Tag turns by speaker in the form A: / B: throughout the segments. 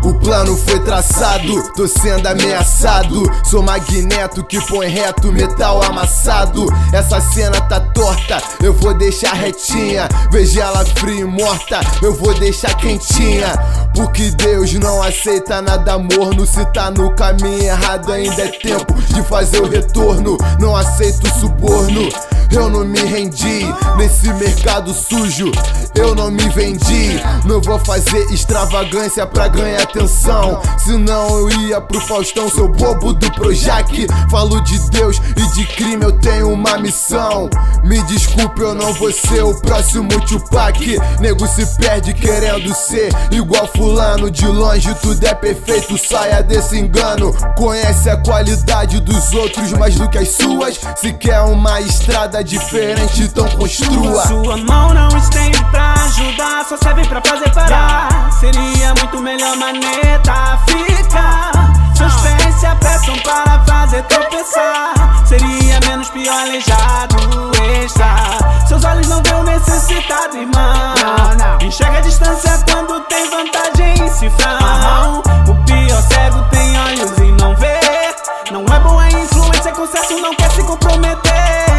A: O plano foi traçado, tô sendo ameaçado. Sou Magneto que põe reto, metal amassado. Essa cena tá torta, eu vou deixar retinha. Veja ela fria e morta, eu vou deixar quentinha. Porque Deus não aceita nada morno. Se tá no caminho errado ainda é tempo de fazer o retorno. Não aceito suborno, eu não me rendi. Nesse mercado sujo, eu não me vendi. Não vou fazer extravagância pra ganhar atenção, senão eu ia pro Faustão, seu bobo do Projac. Falo de Deus e de crime, eu tenho uma missão. Me desculpe, eu não vou ser o próximo Tupac. Nego se perde querendo ser igual fulano. De longe tudo é perfeito, saia desse engano. Conhece a qualidade dos outros mais do que as suas. Se quer uma estrada diferente, então construa.
B: Sua mão não estende pra ajudar, só serve pra fazer parar. Seria muito melhor maneta ficar. Seus pés se apressam para fazer tropeçar. Seria menos pior aleijado extra. Seus olhos não veem o necessitado, irmão. Enxerga a distância quando tem vantagem em cifrão. O pior cego tem olhos e não vê. Não é boa influência, com certo não quer se comprometer.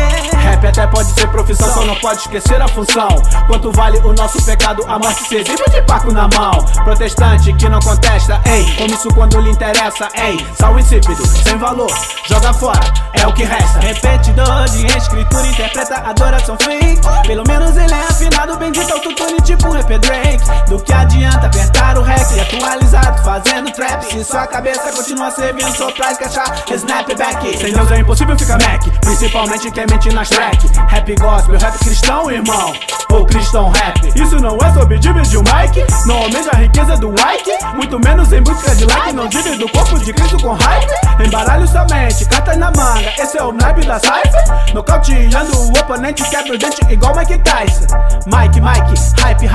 B: Rap até pode ser profissão, só não pode esquecer a função. Quanto vale o nosso pecado, a morte se exibe de paco na mão. Protestante que não contesta, ei, come isso quando lhe interessa, ei. Sal insípido, sem valor, joga fora, é o que resta. Repetidor de escritura, interpreta adoração fake. Pelo menos ele é afinado, bendito autotune tipo Rap Drake. Do que adianta apertar o rec e atualizado fazendo trap, se sua cabeça continua servindo soprar e encaixar snapback. Sem Deus é impossível ficar Mac, principalmente quem mente nas track. Rap gospel, rap cristão, irmão, ou cristão rap. Isso não é sobre dividir o mic, não almeja a riqueza do Ike, muito menos em busca de like. Não divide o corpo de Cristo com hype. Embaralho somente, cartas na manga, esse é o naipe da cypher. Nocauteando o oponente, quebra o dente igual Mike Tyson. Mike, hype,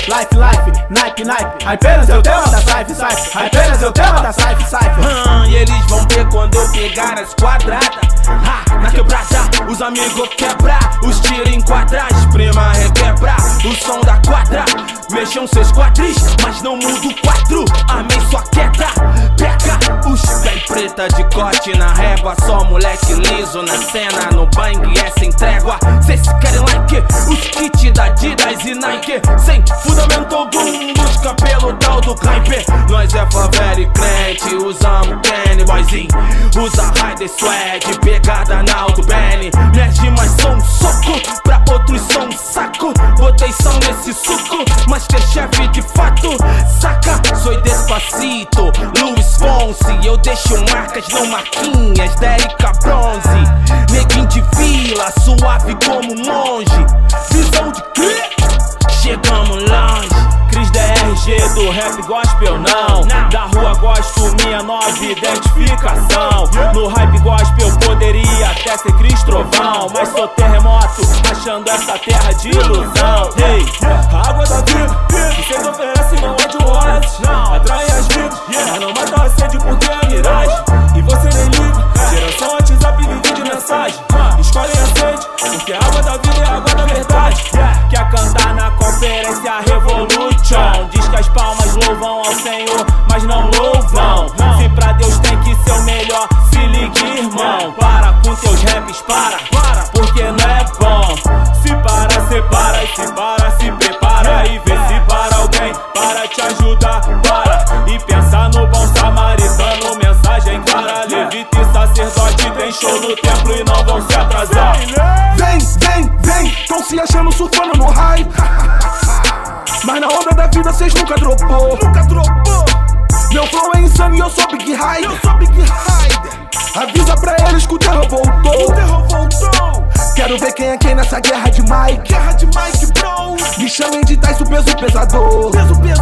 B: life, naipe. Apenas é o tema da cypher, apenas é o tema da cypher.
C: E eles vão ver quando eu pegar as quadradas. Na quebrada, os amigos quebrar, os tiros enquadrar, esprema requebrar o som da quadra. Mexam seus quadris, mas não muda o quadro. Amei sua queda, pega os pé preta de corte na régua. Só moleque liso na cena, no bang é sem trégua. Cês querem like, os kits da Adidas e Nike. Sem fundamento algum, busca pelo tal do hype. Nós é favela e crente, usamos tênis, boyzinho. Usa Rider Swag, pegada na Aldo Benny. Minhas rimas são um soco, pra outros são um saco. Botei sal nesse suco, Masterchef de fato, saca? Sou Despacito, Luiz Fonsi. Eu deixo marcas, não marquinhas, Dérica Bronze. Neguinho de vila, suave como monge. Visão de cri, chegamos longe.
B: Cris DRG do rap gospel não. Da rua gosto, minha nova identificação. No hype gospel poderia até ser Cris Trovão, mas sou terremoto, achando essa terra de ilusão. Ei, a água da vida, que cês oferecem não é de horas. Atrai as vidas, mas não mata a sede porque é miragem. E você nem liga, geração WhatsApp vive de mensagem. Escolhem a sede, porque a água da vida é a água da verdade. Quer cantar na conferência Revolution, diz que as palmas louvam ao Senhor, mas não louvam. Se pra Deus tem que ser o melhor, se ligue, irmão. Para com teus raps, para, porque não é bom. Se para, separa, e se para, se prepara. E vê se para alguém, para te ajudar, para. E pensa no bom samaritano, mensagem clara. Levita e sacerdote tem show no templo e não vão se atrasar.
D: Vem, tão se achando surfando no hype. Mas na onda da vida cês nunca dropou. Meu flow é insano e eu sou Big Rider. Avisa pra eles que o terror voltou. Quero ver quem é quem nessa guerra de Mike. Bro. Me chamem de Tyson, peso pesador.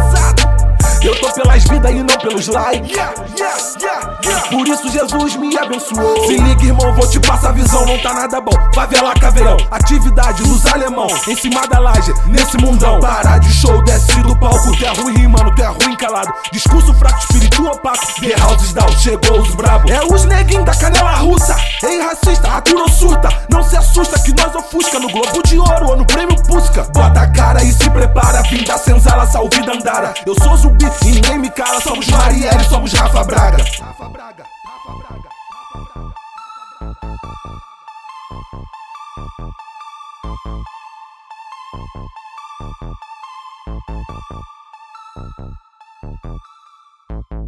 D: Eu tô pelas vidas e não pelos likes. Por isso Jesus me abençoou. Se liga, irmão, vou te passar a visão. Não tá nada bom, favela caveirão. Atividade, luz alemão, em cima da laje, nesse mundão. Parar de show, desce do palco. Tu é ruim rimando, tu é ruim calado. Discurso fraco, espírito opaco. The Houses Down, chegou os brabo. É os neguinhos da canela russa. Ei, racista, atura ou surta. Não se assusta que nós ofusca. No Globo de Ouro ou no Prêmio Pusca. Bota a cara e se prepara. Vim da senzala, salve Dandara. Eu sou zumbi e ninguém me cala. Somos Marielle, somos Rafa Braga.